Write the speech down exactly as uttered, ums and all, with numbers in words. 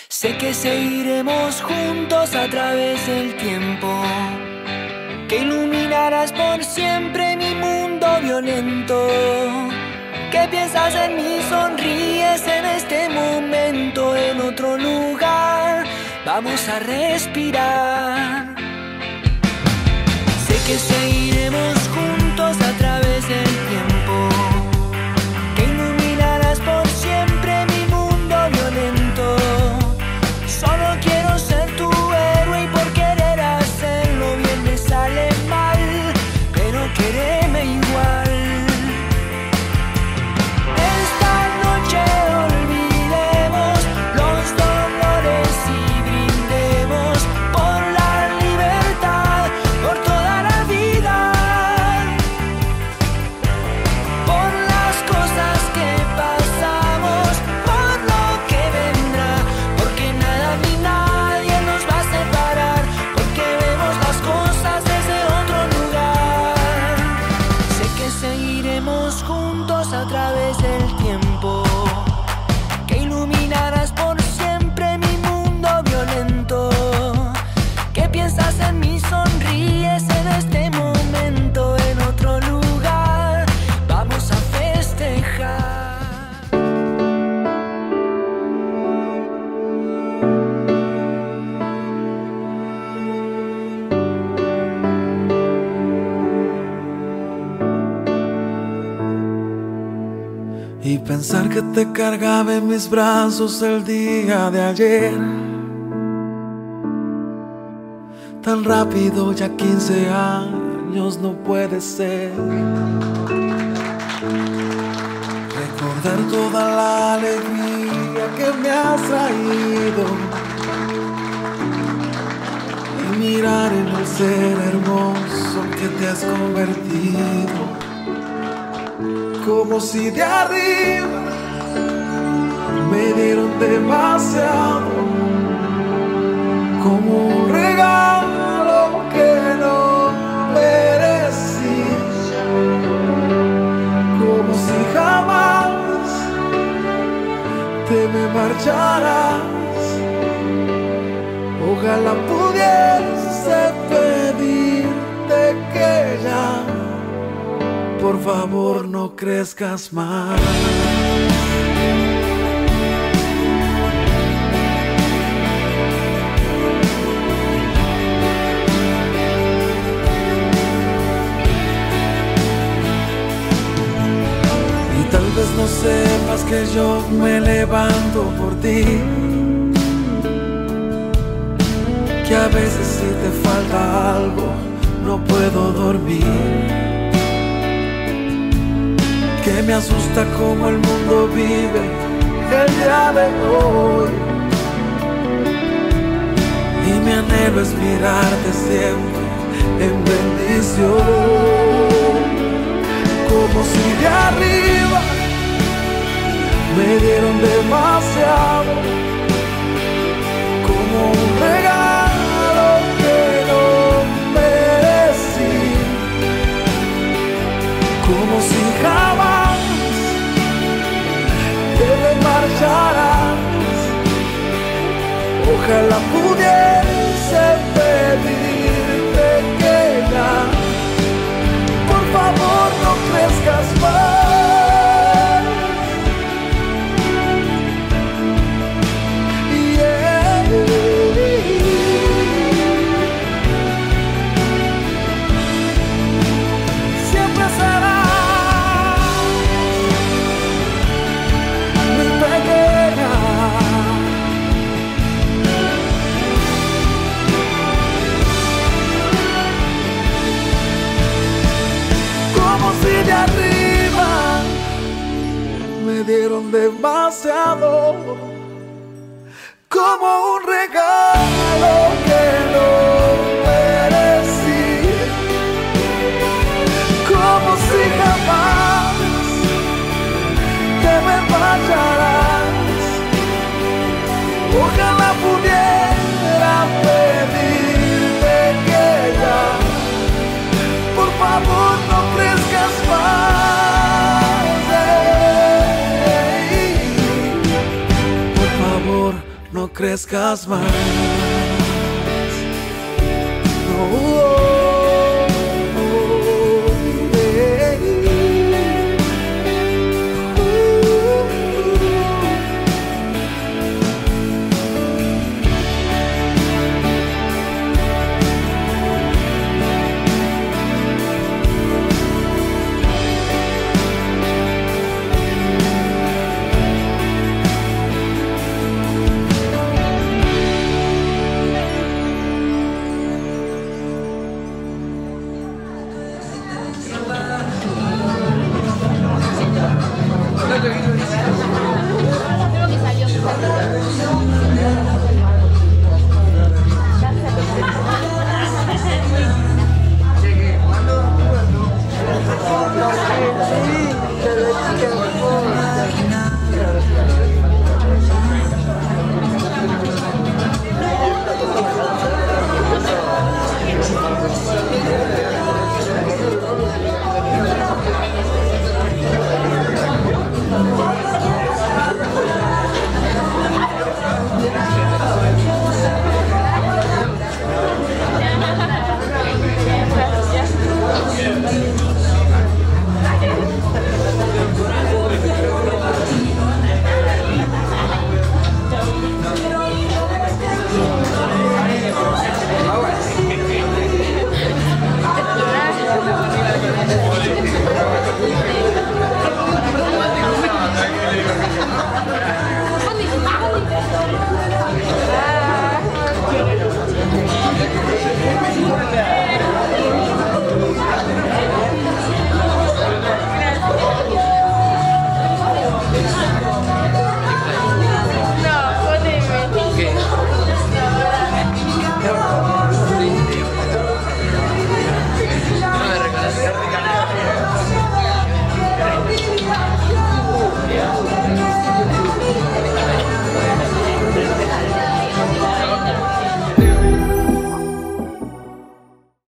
Sé que seguiremos juntos a través del tiempo, que iluminarás por siempre mi mundo violento. ¿Qué piensas en mí? Sonríes en este momento. En otro lugar vamos a respirar. Sé que seguiremos juntos a través del tiempo, que iluminarás por siempre mi mundo violento. Solo quiero ser tu héroe y por querer hacerlo bien me sale mal, pero quéreme igual. Esta noche olvidemos los dolores y brindemos por la libertad, por toda la vida, por las cosas que pasamos, por lo que vendrá, porque nada ni nadie nos va a separar, porque vemos las cosas desde otro lugar. Sé que seguiremos juntos a través del tiempo, que iluminarás por siempre mi mundo violento. ¿Qué piensas en mí? Sonríes en este momento. En otro lugar vamos a festejar. Y pensar que te cargaba en mis brazos el día de ayer, tan rápido, ya quince años no puede ser. Recordar toda la alegría que me has traído y mirar en el ser hermoso que te has convertido. Como si de arriba me dieron demasiado, como un regalo que no merecí, como si jamás te me marcharas. Ojalá pudiese pedirte que ya, por favor, no crezcas más. Y tal vez no sepas que yo me levanto por ti, que a veces si te falta algo no puedo dormir, que me asusta cómo el mundo vive el día de hoy, y mi anhelo es mirarte siempre en bendición, como si de arriba me dieron demasiado, como un regalo que no merecí, como si jamás te me marcharás. Ojalá pudiese pedirte que ya, por favor, no crezcas más. Yeah. Siempre será mi pequeña, como si de arriba me dieron demasiado, como un regalo que no merecí, como si jamás te me marcharás. Ojalá pudiera pedirte que ya, por favor, no crezcas más. Ey. Por favor, no crezcas más.